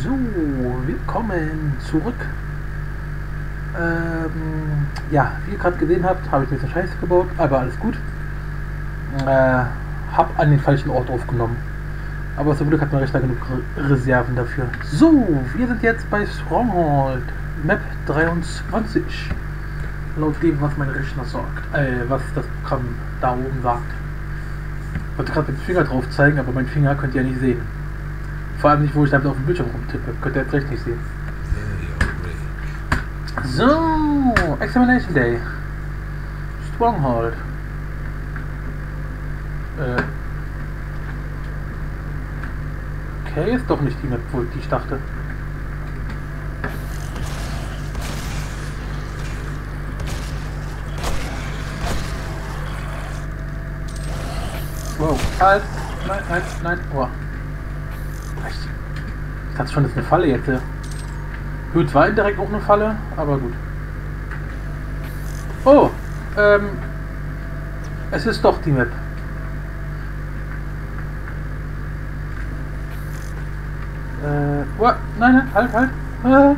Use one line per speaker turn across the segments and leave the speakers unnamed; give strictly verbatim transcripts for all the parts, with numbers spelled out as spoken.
So, willkommen zurück. Ähm, ja, wie ihr gerade gesehen habt, habe ich ein bisschen Scheiße gebaut, aber alles gut. Äh, hab an den falschen Ort aufgenommen. Aber zum Glück hat mein Rechner genug Re Reserven dafür. So, wir sind jetzt bei Stronghold, Map dreiundzwanzig. Laut dem, was mein Rechner sagt, äh, was das Programm da oben sagt. Ich wollte gerade mit dem Finger drauf zeigen, aber mein Finger könnt ihr ja nicht sehen. Vor allem nicht, wo ich damit auf dem Bildschirm rumtippe. Könnt ihr jetzt recht nicht sehen. So, Examination Day. Stronghold. Äh. Okay, ist doch nicht die Map, wo ich dachte. Wow, halt! Nein, nein, nein, oh. Ich dachte schon, das ist eine Falle jetzt. Gut, war indirekt auch eine Falle, aber gut. Oh, ähm, es ist doch die Map. Äh, oh, nein, nein, halt, halt. Ah.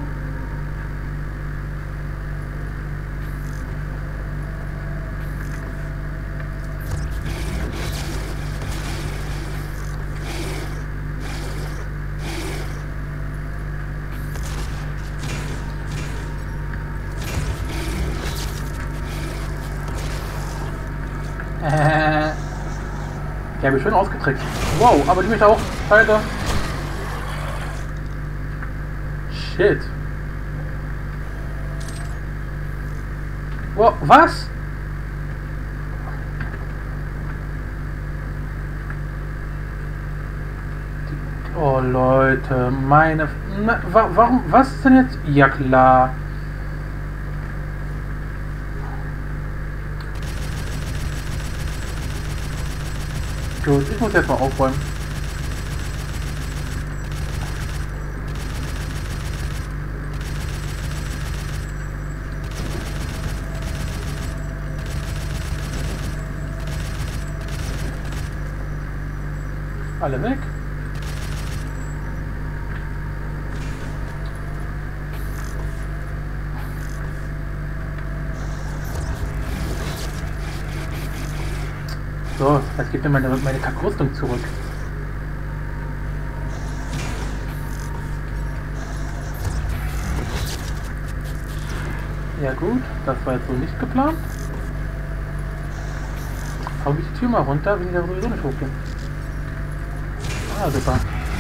Die habe ich schön ausgetrickst. Wow, aber die mich auch. Alter. Shit. Wow, was? Oh Leute, meine... Na, wa warum? Was ist denn jetzt? Ja klar. Gut, ich muss jetzt mal aufräumen. Alle weg. So, jetzt gibt mir meine, meine Kackrüstung zurück. Ja gut, das war jetzt so nicht geplant. Hau ich die Tür mal runter, wenn ich da sowieso nicht hochgehen. Ah, super.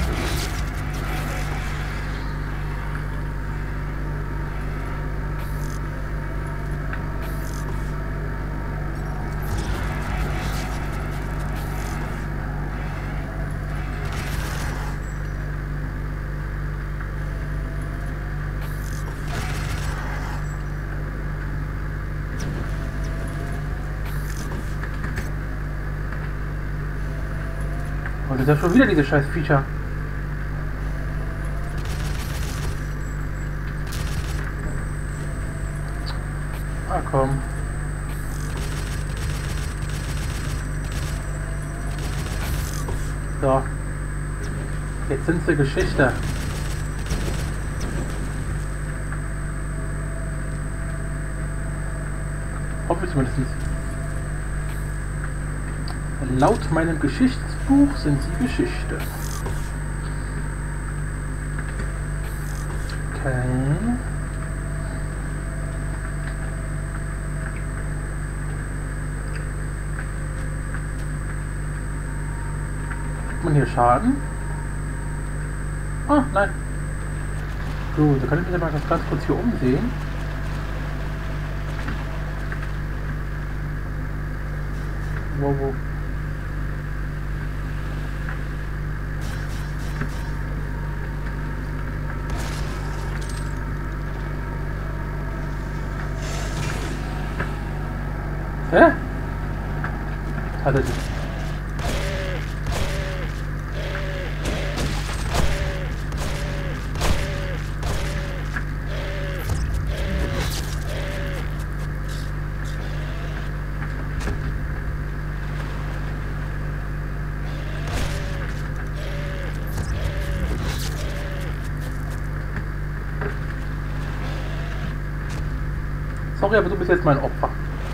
Und das ist ja schon wieder dieses scheiß Feature. Ah komm. So. Jetzt sind sie Geschichte. Hoffe ich zumindest. Laut meinem Geschichtsbuch sind sie Geschichte. Okay. Hat man hier Schaden? Ah, nein. Gut, da kann ich mich mal ganz kurz hier umsehen. Wow, wow. Hä? Hat er sich. sorry, aber du bist jetzt mein Opfer.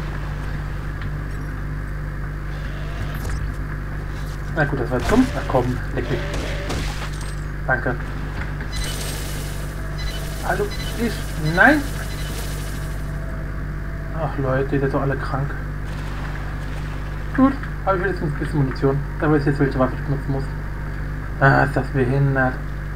Na gut, das war jetzt dumm. Na komm, leck mich. Danke. Hallo, ich. Nein! Ach Leute, ihr seid doch alle krank. Gut, aber ich will jetzt ein bisschen Munition. Da weiß ich jetzt, welche Waffe ich benutzen muss. Ah, ist das behindert.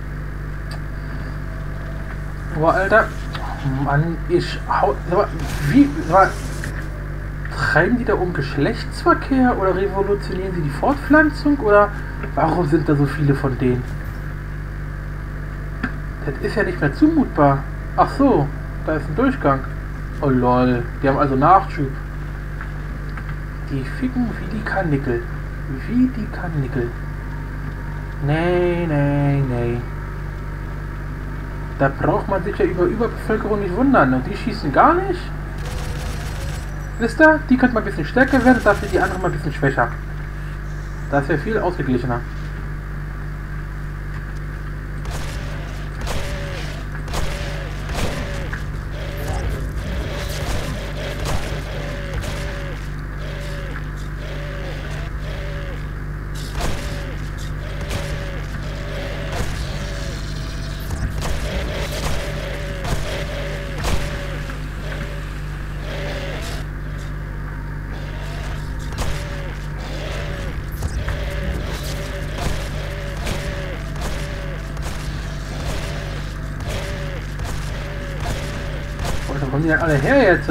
Boah, Alter. Oh Mann, ich hau. Wie. War, treiben die da um Geschlechtsverkehr oder revolutionieren sie die Fortpflanzung oder warum sind da so viele von denen? Das ist ja nicht mehr zumutbar. Ach so, da ist ein Durchgang. Oh lol, die haben also Nachschub. Die ficken wie die Karnickel. Wie die Karnickel. Nee, nee, nee. Da braucht man sich ja über Überbevölkerung nicht wundern. Und die schießen gar nicht. Wisst ihr? Die könnte mal ein bisschen stärker werden, dafür die anderen mal ein bisschen schwächer. Das wäre viel ausgeglichener. Wo kommen die denn alle her jetzt?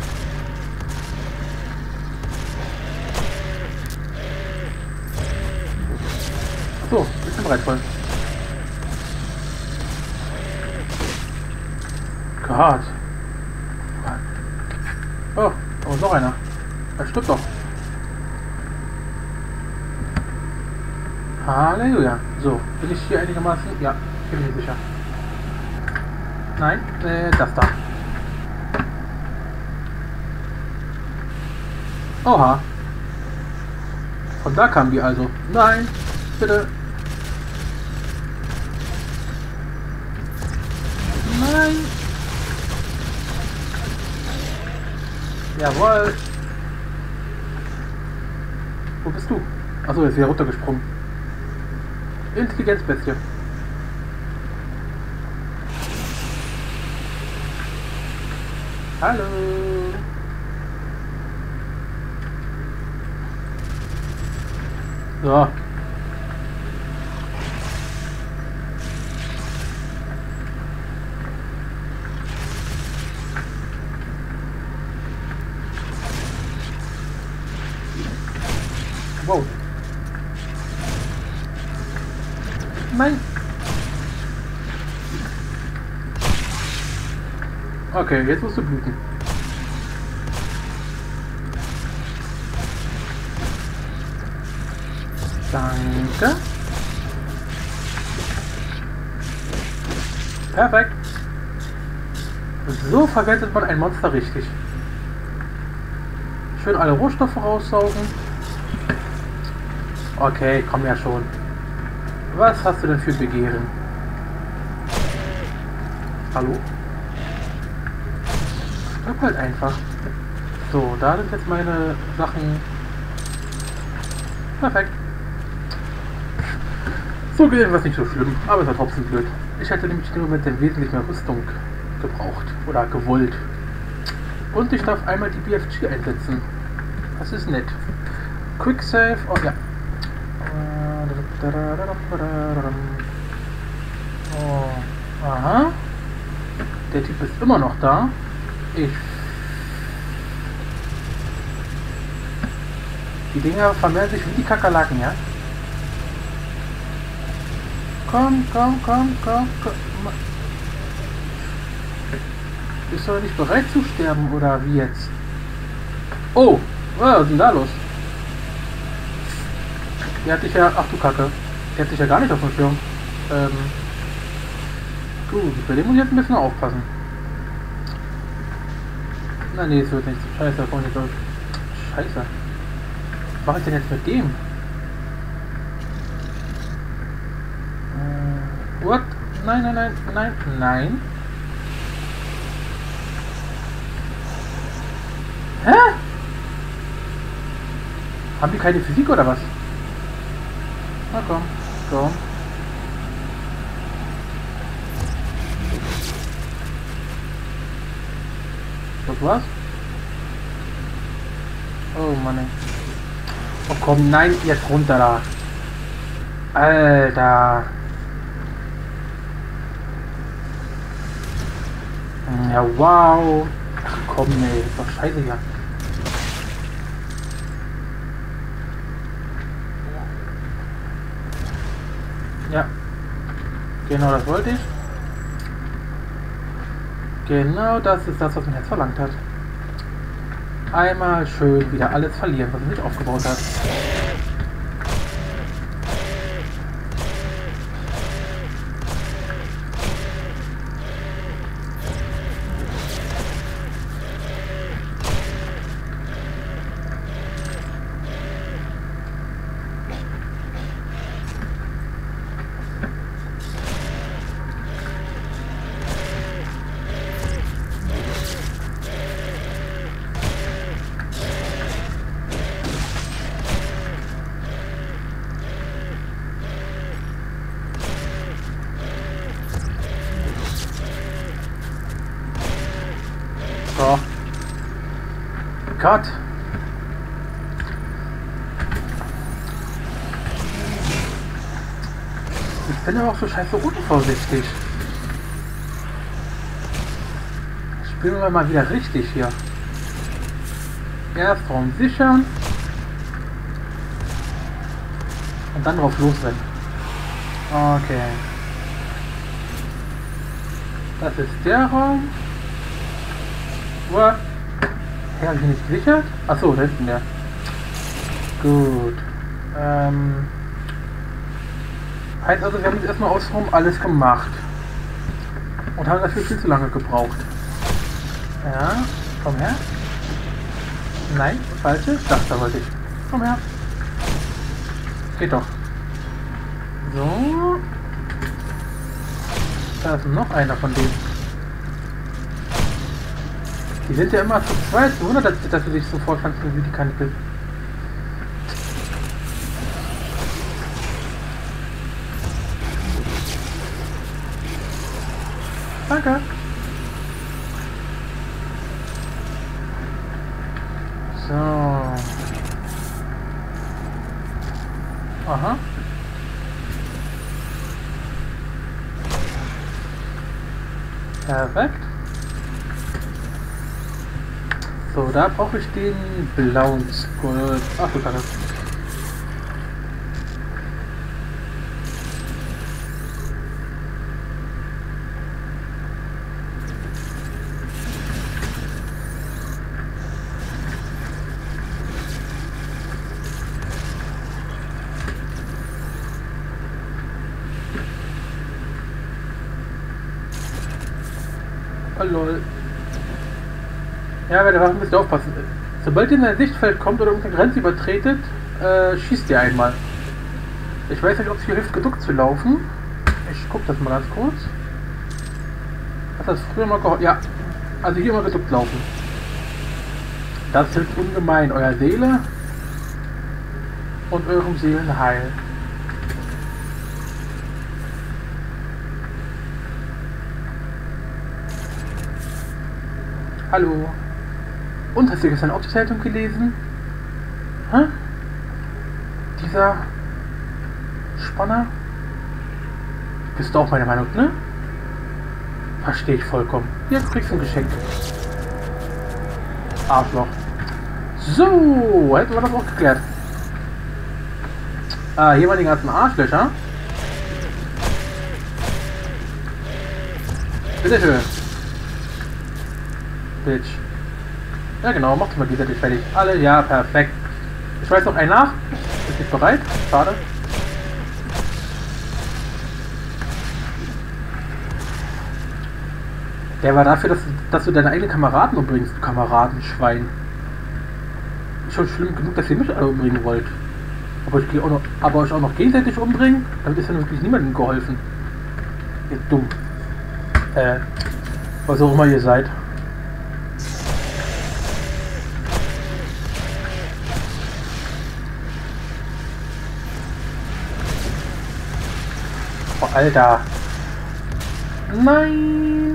So, ich bin bereit voll. Gott. Oh, oh, noch einer. Das stimmt doch. Halleluja. So, bin ich hier einigermaßen? Ja, bin mir sicher. Nein, äh, das da. Oha. Von da kamen die also. Nein, bitte. Nein. Jawohl. Wo bist du? Achso, jetzt ist wieder runtergesprungen. Intelligenzbestie. Hallo. So. Wow. Nein. Okay, jetzt musst du bluten. Danke. Perfekt. So verwendet man ein Monster richtig. Schön alle Rohstoffe raussaugen. Okay, komm ja schon. Was hast du denn für Begehren? Hallo? Sag halt einfach. So, da sind jetzt meine Sachen. Perfekt. So gesehen war es nicht so schlimm, aber es war trotzdem blöd. Ich hätte nämlich im Moment wesentlich mehr Rüstung gebraucht oder gewollt. Und ich darf einmal die B F G einsetzen. Das ist nett. Quick Save, oh ja. Oh, aha. Der Typ ist immer noch da. Ich. Die Dinger vermehren sich wie die Kakerlaken, ja? Komm, komm, komm, komm, komm. Bist du nicht bereit zu sterben, oder wie jetzt? Oh, was ist denn da los? Der hat dich ja... Ach du Kacke. Der hat dich ja gar nicht auf dem Schirm. Ähm... Gut, bei dem muss ich jetzt ein bisschen aufpassen. Nein, nee, es wird nichts. Scheiße, da kommt nicht durch. Scheiße. Was mache ich denn jetzt mit dem? Äh, what? Nein, nein, nein, nein, nein. Hä? Haben die keine Physik oder was? Na komm, komm. Das war's? Oh Mann. Ey. Oh komm, nein, jetzt runter da. Alter. Ja, wow. Ach komm, ey, ist doch scheiße hier. Ja. Genau, das wollte ich. Genau das ist das, was mein Herz verlangt hat. Einmal schön wieder alles verlieren, was er sich aufgebaut hat. So. Gott. Ich bin aber auch so scheiße unvorsichtig. Spielen wir mal wieder richtig hier. Erst Raum sichern. Und dann drauf losrennen. Okay. Das ist der Raum. What? Hey, habe ich nicht gesichert? Achso, da hinten der. Gut. Ähm. Heißt also, wir haben jetzt erstmal außenrum alles gemacht. Und haben dafür viel zu lange gebraucht. Ja, komm her. Nein, falsche. Das da wollte ich. Komm her. Geht doch. So. Da ist noch einer von denen. Die sind ja immer zu zweit. So wundert, dass, dass sie sich so fortpflanzen wie die Kanickel. Danke. So. Aha. Perfekt. So, da brauche ich den blauen Skull. Ach du Kacke. Oh lol. Ja, bei der Waffe müsst ihr aufpassen. Sobald ihr in ein Sichtfeld kommt oder irgendeine Grenze übertretet, äh, schießt ihr einmal. Ich weiß nicht, ob es hier hilft, geduckt zu laufen. Ich guck das mal ganz kurz. Hat das früher mal geholfen? Ja, also hier mal geduckt laufen. Das hilft ungemein eurer Seele und eurem Seelenheil. Hallo. Und hast du gestern auch die Zeitung gelesen? Hä? Dieser Spanner? Bist du auch meiner Meinung, ne? Verstehe ich vollkommen. Jetzt kriegst du ein Geschenk. Arschloch. So, hätten wir das auch geklärt. Ah, hier waren die ganzen Arschlöcher. Bitteschön. Bitch. Ja genau, macht mal diese fertig. Alle, ja, perfekt. Ich weiß noch einen nach. Ist nicht bereit? Schade. Der war dafür, dass, dass du deine eigenen Kameraden umbringst, du Kameradenschwein. Schon schlimm genug, dass ihr mich alle umbringen wollt. Aber, ich auch noch, aber euch auch noch gegenseitig umbringen? Damit ist ja wirklich niemandem geholfen. Ihr dumm. Äh, was auch immer ihr seid. Oh, Alter. Nein.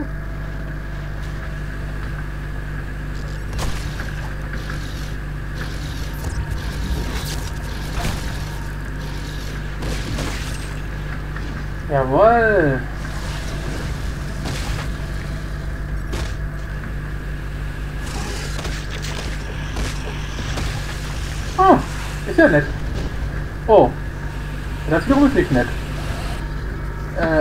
Jawohl. Oh, ist ja nett. Oh, das wiederum ist nicht nett. Äh.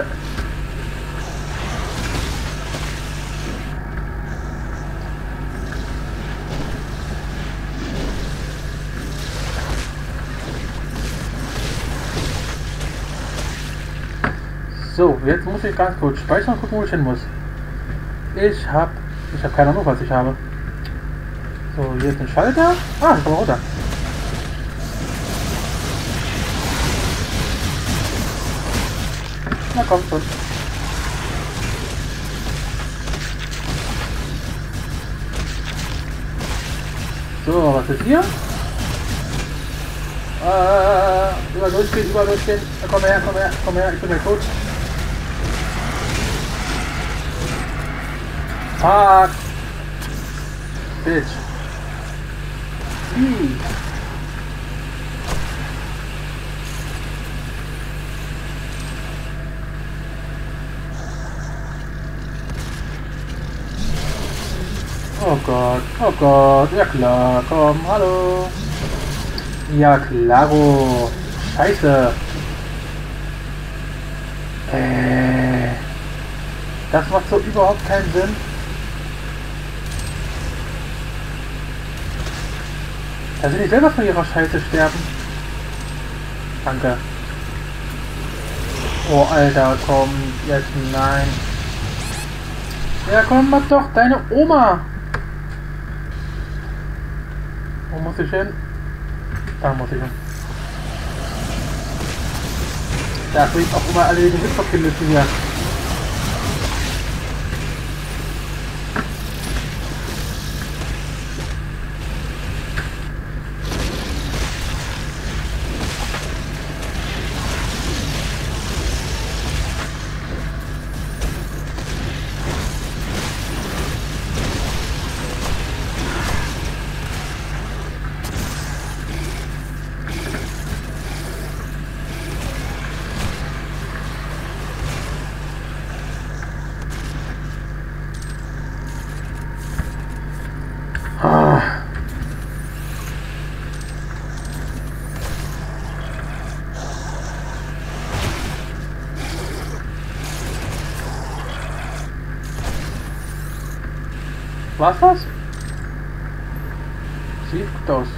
So, jetzt muss ich ganz kurz speichern und gucken, wo ich hin muss. Ich hab... Ich habe keine Ahnung, was ich habe. So, hier ist ein Schalter. Ah, ich komme runter. Na komm schon. So, was ist hier? Äh, über durchgehen, über durchgehen. Komm her, komm her, komm her, ich bin gleich tot. Fuck! Bitch! Wie? Oh Gott, oh Gott, ja klar, komm, hallo! Ja klaro! Scheiße! Äh, das macht so überhaupt keinen Sinn. Dass sie nicht selber von ihrer Scheiße sterben. Danke. Oh, Alter, komm. Jetzt nein. Ja, komm, mach doch deine Oma. Wo muss ich hin? Da muss ich hin. Da bringt auch immer alle die Hitverkindnisse hier. War's das? Sieht gut aus.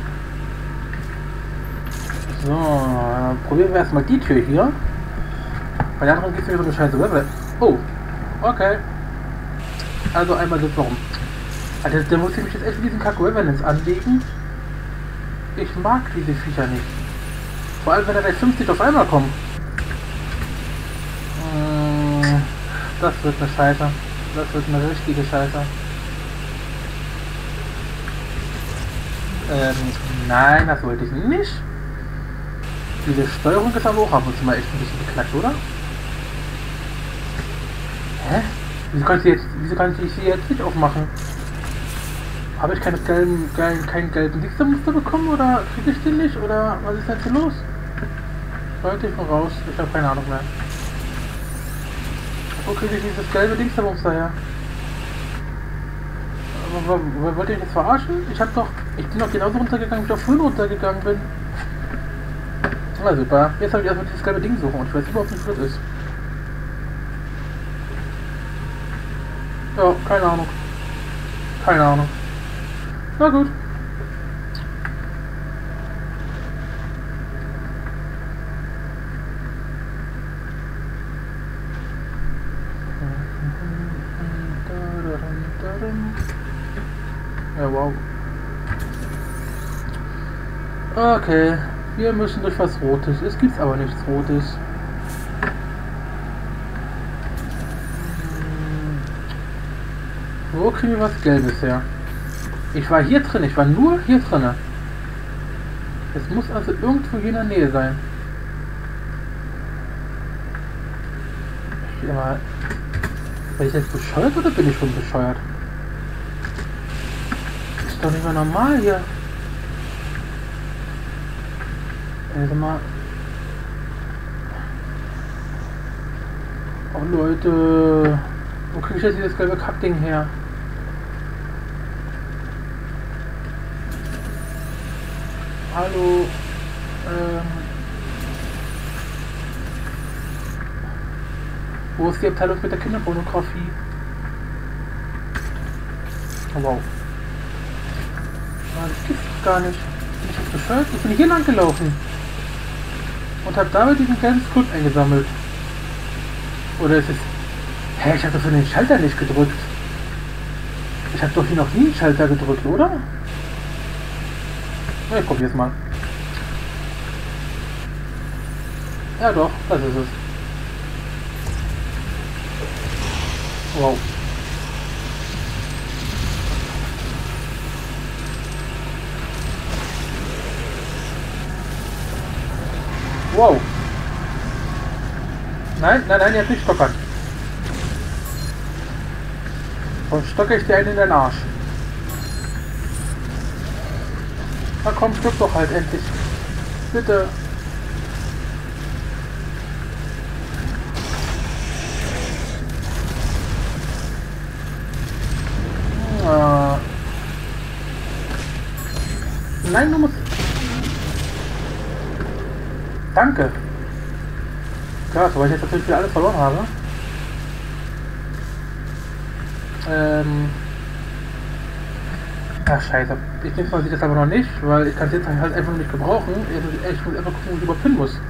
So, dann probieren wir erstmal die Tür hier. Bei der anderen geht es wieder so eine scheiße Level. Oh, okay. Also einmal sind warum. Also der muss ich mich jetzt echt mit diesen Kack Revenants anlegen. Ich mag diese Viecher nicht. Vor allem wenn da gleich fünfzig auf einmal kommen. Das wird eine Scheiße. Das wird eine richtige Scheiße. Ähm, nein, das wollte ich nicht. Diese Steuerung ist aber auch ab und zu mal echt ein bisschen beknackt, oder? Hä? Wieso kann ich sie jetzt, wieso kann ich sie jetzt nicht aufmachen? Habe ich keine gelben, gelben, keinen gelben Muster bekommen oder kriege ich den nicht? Oder was ist jetzt hier los? Leute, ich bin raus. Ich habe keine Ahnung mehr. Wo kriege ich dieses gelbe Muster her? Wollt ihr mich jetzt verarschen? Ich hab doch. Ich bin doch genauso runtergegangen, wie ich doch früher runtergegangen bin. Na super. Jetzt habe ich erstmal dieses gelbe Ding suchen und ich weiß überhaupt nicht, was das ist. Ja, keine Ahnung. Keine Ahnung. Na gut. Ja, wow. Okay, wir müssen durch was Rotes. Es gibt aber nichts Rotes. Wo kriegen wir was Gelbes her? Ich war hier drin, ich war nur hier drin. Es muss also irgendwo hier in der Nähe sein. Ich immer, bin ich jetzt bescheuert oder bin ich schon bescheuert? Ist doch nicht mehr normal hier. Also mal. Oh Leute, wo kriege ich jetzt dieses gelbe Kackding her? Hallo. Ähm. Wo ist die Abteilung mit der Kinderpornografie? Oh wow. Ah, das gibt's gar nicht. Bin ich jetzt bescheuert? Ich bin hier lang gelaufen. Und habe dabei diesen gelben Script eingesammelt. Oder ist es... Hä, ich habe doch für den Schalter nicht gedrückt. Ich habe doch hier noch nie einen Schalter gedrückt, oder? Na, ich probier's mal. Ja doch, das ist es. Wow. Wow. Nein, nein, nein, jetzt nicht stockern. Sonst stocke ich dir einen in den Arsch. Na komm, stirb doch halt endlich. Bitte. Ah. Nein, du musst... Danke. Klar, weil ich jetzt natürlich wieder alles verloren habe. Ähm. Ach, scheiße. Ich denke mal, sieht das aber noch nicht, weil ich kann es jetzt halt einfach nicht gebrauchen. Ich muss einfach gucken, wo ich überpinnen muss.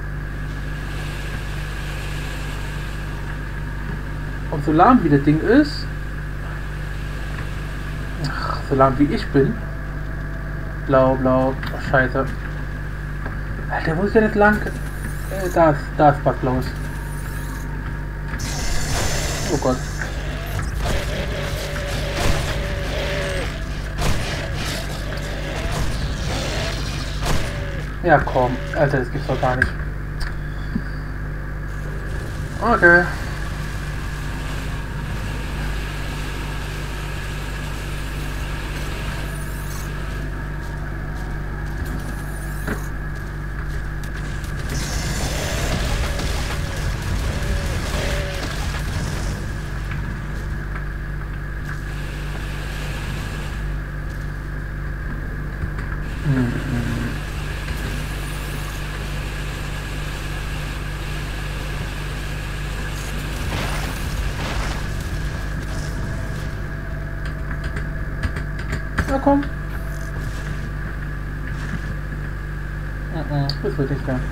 Und so lahm wie das Ding ist. Ach, so lahm wie ich bin. Blau, blau. Ach, scheiße. Alter, wo ist der jetzt lang? Äh, da ist, da ist was Blaues. Oh Gott. Ja, komm. Alter, das gibt's doch gar nicht. Okay. Na komm. Das wird nicht mehr.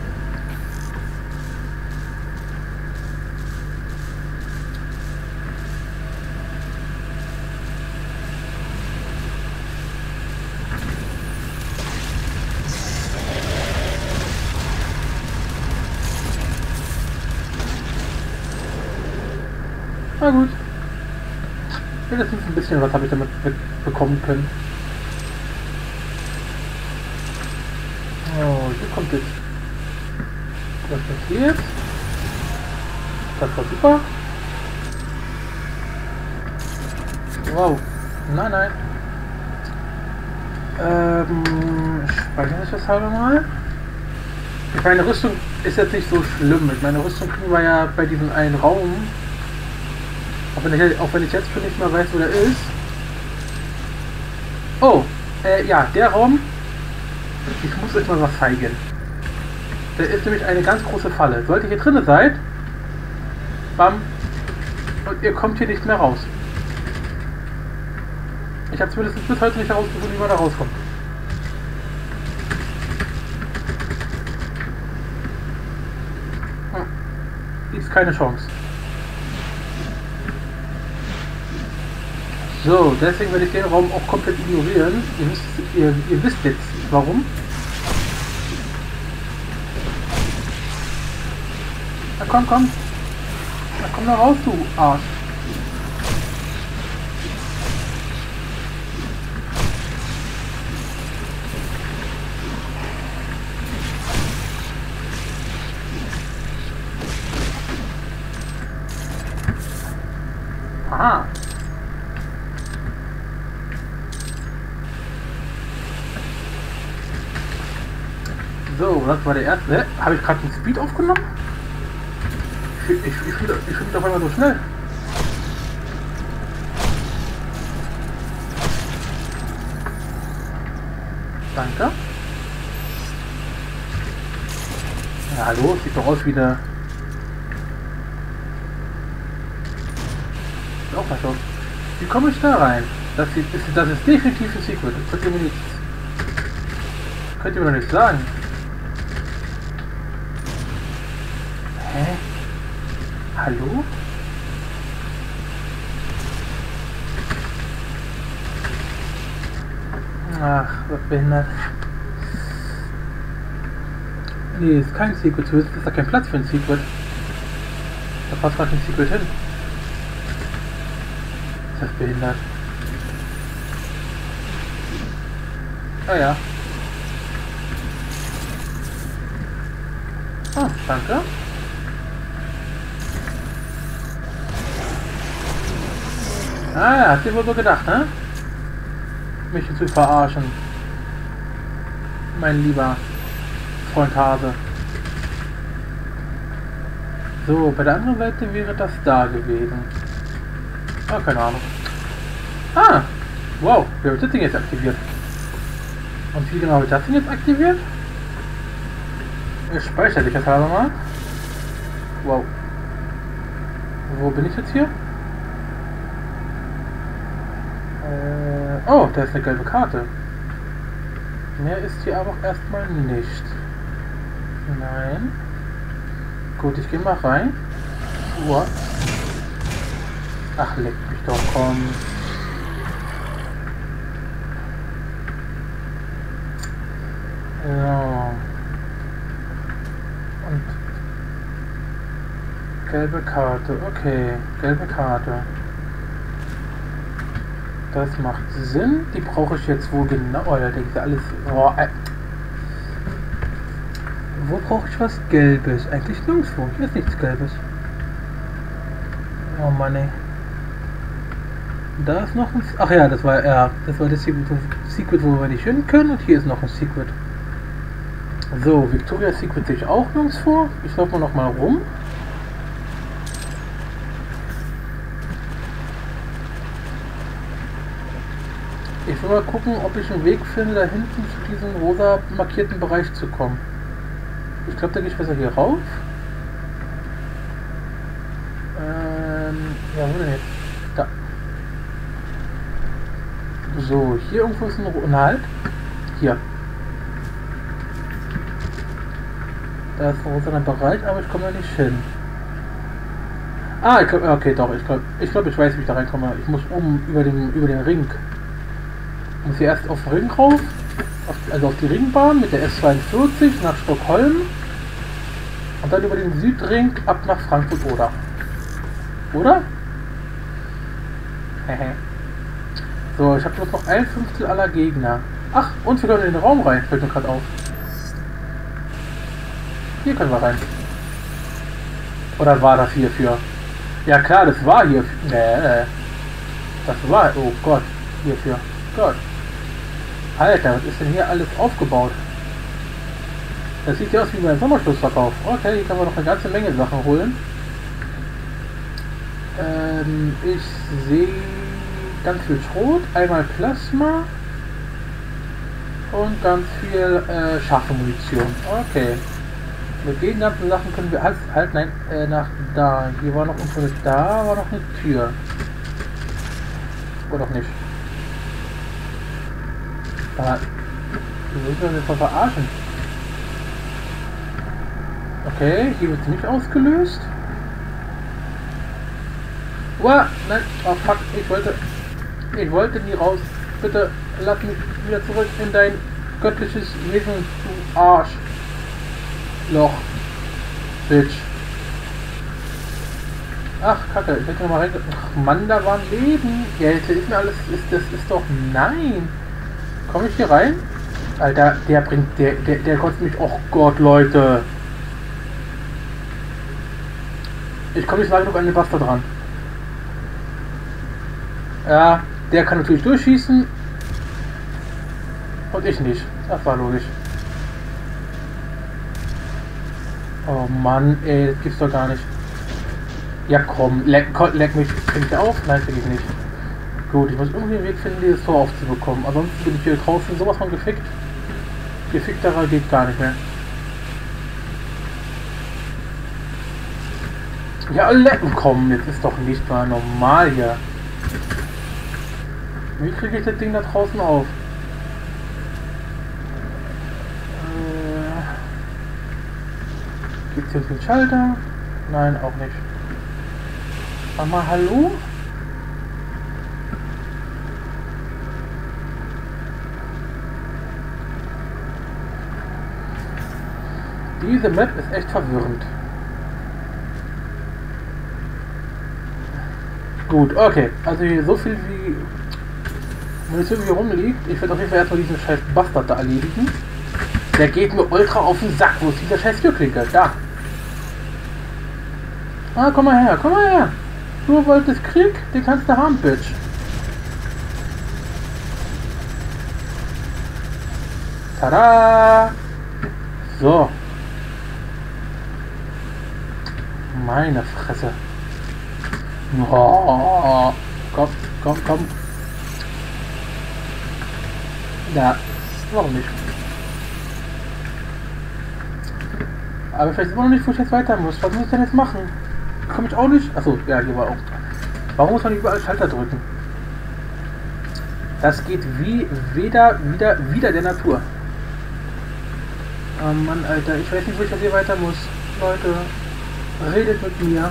Na gut. Mindestens ein bisschen was habe ich damit bekommen können. Oh, hier kommt jetzt das passiert. Das war super. Wow. Nein, nein. Ähm, speichere ich das halber mal. Meine Rüstung ist jetzt nicht so schlimm. Meine Rüstung kriegen wir ja bei diesem einen Raum. Auch wenn ich, auch wenn ich jetzt schon nicht mehr weiß, wo der ist. Oh, äh, ja, der Raum. Ich muss euch mal was zeigen. Da ist nämlich eine ganz große Falle. Sollte ihr hier drinnen seid, bam, und ihr kommt hier nicht mehr raus. Ich habe zumindest bis heute nicht herausgefunden, wie man da rauskommt. Hm. Gibt's keine Chance. So, deswegen werde ich den Raum auch komplett ignorieren. Ihr wisst, ihr, ihr wisst jetzt warum. Na komm, komm. Na komm da raus, du Arsch. Aha. So, das war der erste. Habe ich gerade den Speed aufgenommen? Ich, ich, ich, ich fühle ich fühl mich auf einmal so schnell. Danke. Ja, hallo, sieht doch aus wie eine... Sieht auch was aus. Wie komme ich da rein? Das ist, das ist definitiv ein Secret. Das könnt ihr mir nicht... Könnt ihr mir doch nicht sagen. Hä? Hallo? Ach, was behindert. Nee, ist kein Secret. Zumindest ist da kein Platz für ein Secret. Da passt gerade ein Secret hin. Ist das behindert? Ah ja. Ah, danke. Ah ja, hat sie wohl so gedacht, ne? Mich zu verarschen. Mein lieber Freund Hase. So, bei der anderen Seite wäre das da gewesen. Ah, keine Ahnung. Ah! Wow, wie habe ich das Ding jetzt aktiviert? Und wie genau habe ich das Ding jetzt aktiviert? Ich speichere dich jetzt aber mal. Wow. Wo bin ich jetzt hier? Äh, oh, da ist eine gelbe Karte. Mehr ist hier aber auch erstmal nicht. Nein. Gut, ich gehe mal rein. What? Ach, leck mich doch, komm. So. Und gelbe Karte, okay, gelbe Karte. Das macht Sinn. Die brauche ich jetzt wohl genau. Oh, da denke ich alles. Oh, äh. Wo brauche ich was Gelbes? Eigentlich nirgendwo. Hier ist nichts Gelbes. Oh Mann, ey. Da ist noch ein... Ach ja, das war ja, das war das Secret, wo wir nicht hin können. Und hier ist noch ein Secret. So, Victoria's Secret sehe ich auch nirgendwo. Ich laufe mal noch mal rum. Ich will mal gucken, ob ich einen Weg finde, da hinten zu diesem rosa markierten Bereich zu kommen. Ich glaube, da gehe ich besser hier rauf. Ähm, ja, wo denn jetzt? Da. So, hier irgendwo ist ein... Na halt. Hier. Da ist ein rosa Bereich, aber ich komme da nicht hin. Ah, ich glaube... Okay, doch. Ich glaube, ich, glaub, ich weiß, wie ich da reinkomme. Ich muss oben über den, über den Ring. Ich muss hier erst auf den Ring rauf. Auf, also auf die Ringbahn mit der S zweiundvierzig nach Stockholm. Und dann über den Südring ab nach Frankfurt oder? Oder? Hehe. So, ich habe bloß noch ein Fünftel aller Gegner. Ach, und wir können in den Raum rein. Fällt mir gerade auf. Hier können wir rein. Oder war das hier für? Ja klar, das war hier. Nee, das war. Oh Gott. Hierfür. Gott. Alter, was ist denn hier alles aufgebaut? Das sieht ja aus wie beim Sommerschlussverkauf. Okay, hier können wir noch eine ganze Menge Sachen holen. Ähm, ich sehe ganz viel Schrot, einmal Plasma und ganz viel äh, scharfe Munition. Okay. Mit den ganzen Sachen können wir halt, halt nein, äh, nach da. Hier war noch irgendwo eine, da war noch eine Tür. Oder doch nicht? Da. Du willst uns jetzt mal verarschen. Okay, hier wird es nicht ausgelöst. Uah, nein, oh fuck, ich wollte, ich wollte nie raus. Bitte lass mich wieder zurück in dein göttliches Wesen, du Arsch. Loch. Bitch. Ach, Kacke, ich hätte noch mal rein. Ach Mann, da war ein Leben. Ja, jetzt ist mir alles, ist, das ist doch, nein. Komme ich hier rein? Alter, der bringt, der, der, der kostet mich, oh Gott, Leute. Ich komme nicht lange genug an den Buster dran. Ja, der kann natürlich durchschießen. Und ich nicht. Das war logisch. Oh Mann, ey, das gibt's doch gar nicht. Ja komm, leck, leck mich. Krieg ich auf? Nein, krieg ich nicht. Gut, ich muss irgendwie einen Weg finden, dieses Tor aufzubekommen. Ansonsten bin ich hier draußen sowas von gefickt. Gefickterer geht gar nicht mehr. Ja, lecken kommen, jetzt ist doch nicht mal normal hier. Wie kriege ich das Ding da draußen auf? Äh, Gibt es hier den Schalter? Nein, auch nicht. Sag mal, hallo? Diese Map ist echt verwirrend. Gut, okay. Also hier so viel wie Munition wie rumliegt. Ich werde auf jeden Fall erstmal diesen scheiß Bastard da erledigen. Der geht mir ultra auf den Sack. Wo ist dieser scheiß Türklinker? Da. Ah, komm mal her, komm mal her. Du wolltest Krieg? Den kannst du haben, Bitch. Tada! So. Meine Fresse. Oh, komm, komm, komm. Ja, warum nicht? Aber vielleicht immer noch nicht, wo ich jetzt weiter muss. Was muss ich denn jetzt machen? Komme ich auch nicht? Achso, ja, hier war auch. Warum muss man überall Schalter drücken? Das geht wie weder wieder wieder der Natur. Oh Mann, Alter, ich weiß nicht, wo ich jetzt hier weiter muss. Leute, redet mit mir.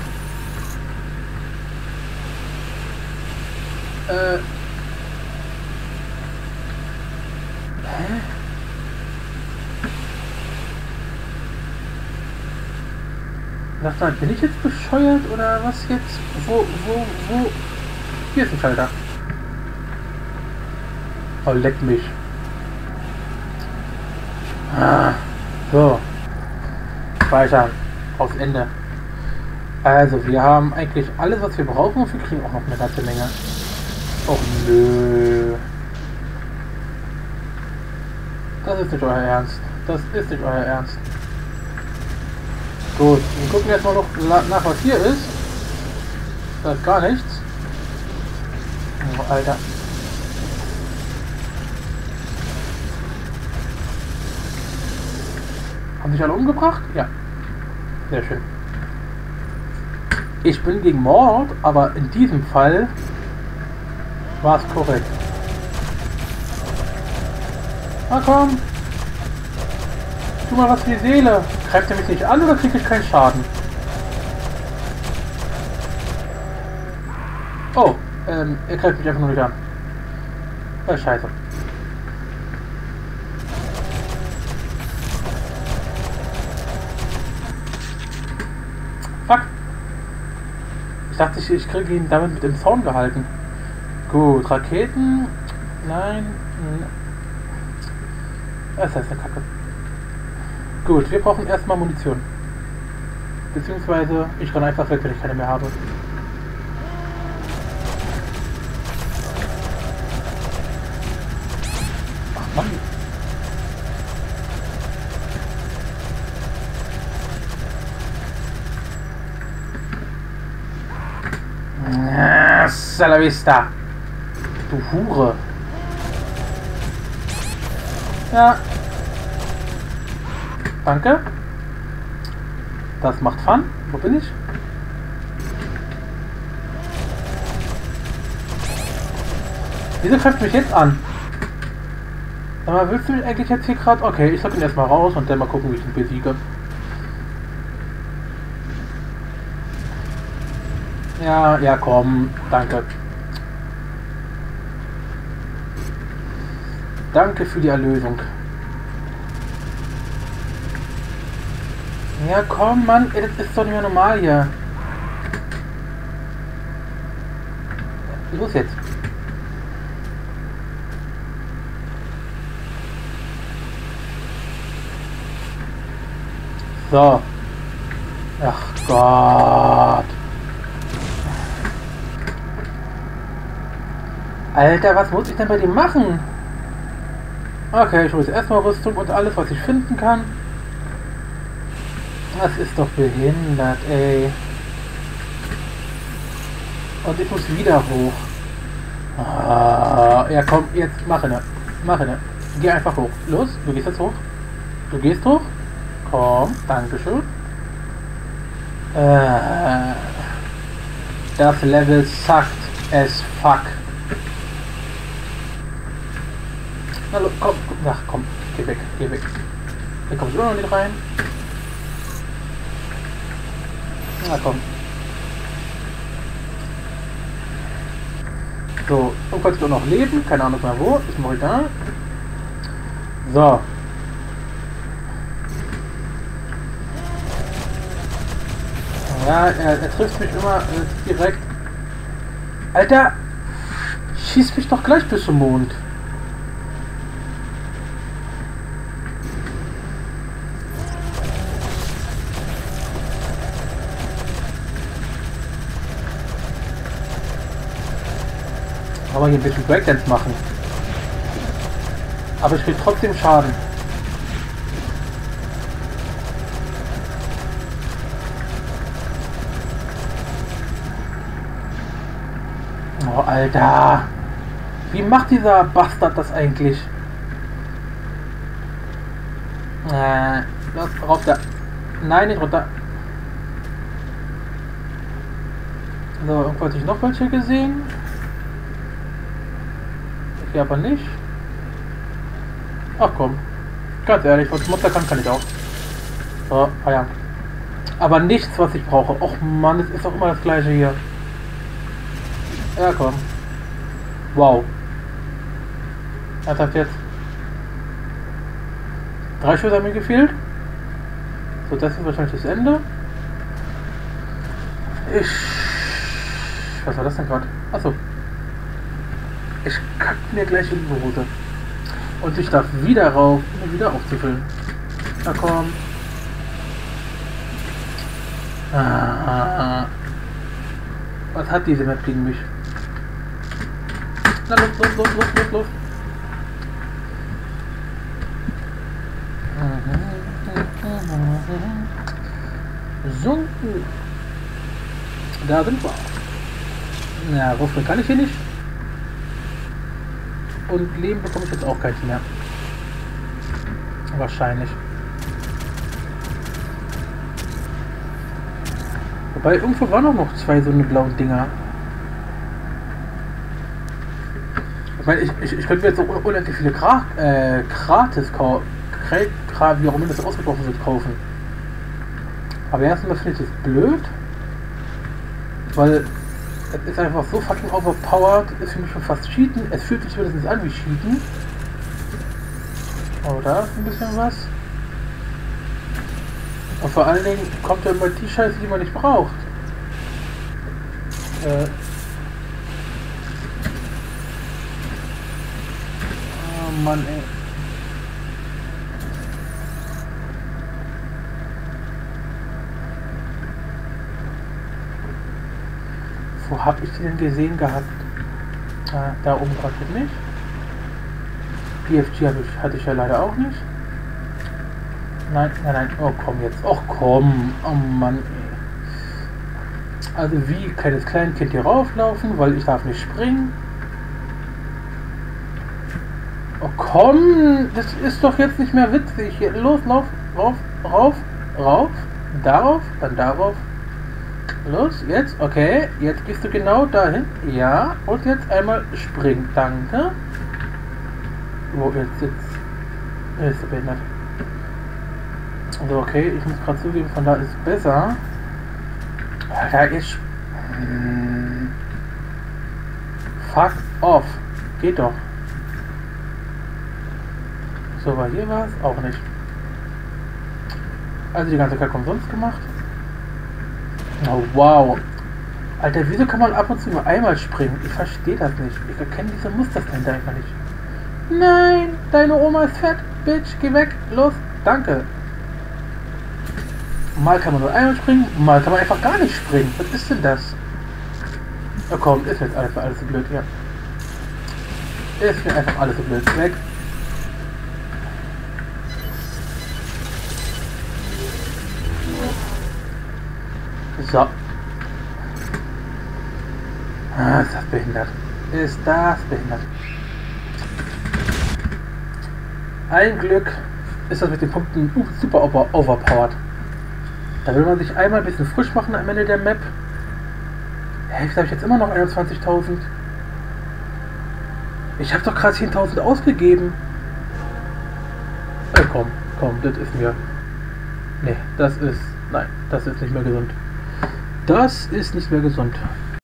Äh. Hä? Sag mal, bin ich jetzt bescheuert oder was jetzt? Wo, wo, wo? Hier ist ein Schalter. Oh, leck mich. Ah, so. Speichern. Aufs Ende. Also, wir haben eigentlich alles, was wir brauchen und wir kriegen auch noch eine ganze Menge. Och nö. Das ist nicht euer Ernst. Das ist nicht euer Ernst. Gut, wir gucken jetzt mal noch nach, was hier ist. Da ist gar nichts. Oh, Alter. Haben sich alle umgebracht? Ja. Sehr schön. Ich bin gegen Mord, aber in diesem Fall war es korrekt. Na komm. Tu mal was für die Seele. Greift er mich nicht an oder kriege ich keinen Schaden? Oh, ähm, er greift mich einfach nur nicht an. Oh, scheiße. Fuck. Ich dachte, ich, ich kriege ihn damit mit dem Zaun gehalten. Gut, Raketen. Nein. Das heißt eine Kacke. Gut, wir brauchen erstmal Munition. Beziehungsweise, ich renne einfach weg, wenn ich keine mehr habe. Ach Mann. Hasta la vista. Du Hure. Ja. Danke. Das macht Fun. Wo bin ich? Wieso greift mich jetzt an? Aber willst du mich eigentlich jetzt hier gerade? Okay, ich lock ihn erstmal raus und dann mal gucken, wie ich ihn besiege. Ja, ja, komm. Danke. Danke für die Erlösung. Ja, komm, Mann. Ey, das ist doch nicht mehr normal hier. Los jetzt. So. Ach Gott. Alter, was muss ich denn bei dem machen? Okay, ich hole jetzt erstmal Rüstung und alles, was ich finden kann. Das ist doch behindert, ey. Und ich muss wieder hoch. Ah, ja komm, jetzt mach ne. Mach ne. Geh einfach hoch. Los, du gehst jetzt hoch. Du gehst hoch. Komm, dankeschön. Äh, das Level suckt as fuck. Na los, komm, ach komm, geh weg, geh weg. Hier kommst du auch noch nicht rein. Na komm. So, irgendwann wird noch leben, keine Ahnung mehr wo, ist mir egal. So. Ja, er, er trifft mich immer äh, direkt. Alter, schieß mich doch gleich bis zum Mond. Kann man hier ein bisschen Breakdance machen. Aber ich krieg trotzdem Schaden. Oh, Alter. Wie macht dieser Bastard das eigentlich? Äh, los, rauf da. Nein, nicht runter. So, irgendwo hatte ich noch welche gesehen. Hier aber nicht. Ach komm. Ganz ehrlich, was Mutter kann, kann ich auch. So, Feierabend. Aber nichts, was ich brauche. Och Mann, es ist doch immer das gleiche hier. Ja, komm. Wow. Was hat jetzt? Drei Schüsse haben mir gefehlt. So, das ist wahrscheinlich das Ende. Ich... Was war das denn gerade? Achso. Ich kack mir gleich in die Hose. Und ich darf wieder rauf, um wieder aufzufüllen. Na komm. Ah. Was hat diese Map gegen mich? Na los, los, los, los, los, los. So. Da sind wir. Na, Rüstung kann ich hier nicht. Und Leben bekomme ich jetzt auch keins mehr. Wahrscheinlich. Wobei, irgendwo waren auch noch zwei so eine blauen Dinger. Ich meine, ich, ich, ich könnte mir jetzt so unendlich viele Gra äh, gratis kaufen. Wie auch immer das ausgebrochen wird, kaufen. Aber erstmal finde ich das blöd. Weil es ist einfach so fucking overpowered, ist für mich schon fast Cheaten. Es fühlt sich mindestens an wie Cheaten. Oh, da ist ein bisschen was. Und vor allen Dingen kommt ja immer die Scheiße, die man nicht braucht. Äh. Oh Mann, ey. Wo hab ich die denn gesehen gehabt? Ah, da oben gerade nicht. P F G ich, hatte ich ja leider auch nicht. Nein, nein, nein. Oh komm jetzt. Oh komm. Oh Mann. Ey. Also wie kann das Kleinkind hier rauflaufen, weil ich darf nicht springen. Oh komm. Das ist doch jetzt nicht mehr witzig. Hier, los, lauf. Rauf, rauf, rauf. Darauf, dann darauf. Los, jetzt, okay, jetzt gehst du genau dahin, ja, und jetzt einmal springen, danke. Wo jetzt jetzt ist er behindert. Also okay, ich muss gerade zugeben, von da ist besser. Da ist... Hm, fuck off, geht doch. So, war hier was? Auch nicht. Also die ganze Kacke umsonst gemacht. Oh, wow. Alter, wieso kann man ab und zu nur einmal springen? Ich verstehe das nicht. Ich erkenne diese Muster dahinter einfach nicht. Nein, deine Oma ist fett. Bitch, geh weg. Los, danke. Mal kann man nur einmal springen, mal kann man einfach gar nicht springen. Was ist denn das? Oh komm, ist jetzt alles, alles so blöd, ja. Ist mir einfach alles so blöd weg. So. Ah, ist das behindert. Ist das behindert. Ein Glück ist das mit den Punkten uh, super over overpowered. Da will man sich einmal ein bisschen frisch machen am Ende der Map. Hälfte habe ich jetzt immer noch einundzwanzigtausend. Ich habe doch gerade zehntausend ausgegeben. Äh, komm, komm, das ist mir... Nee, das ist... Nein, das ist nicht mehr gesund. Das ist nicht mehr gesund.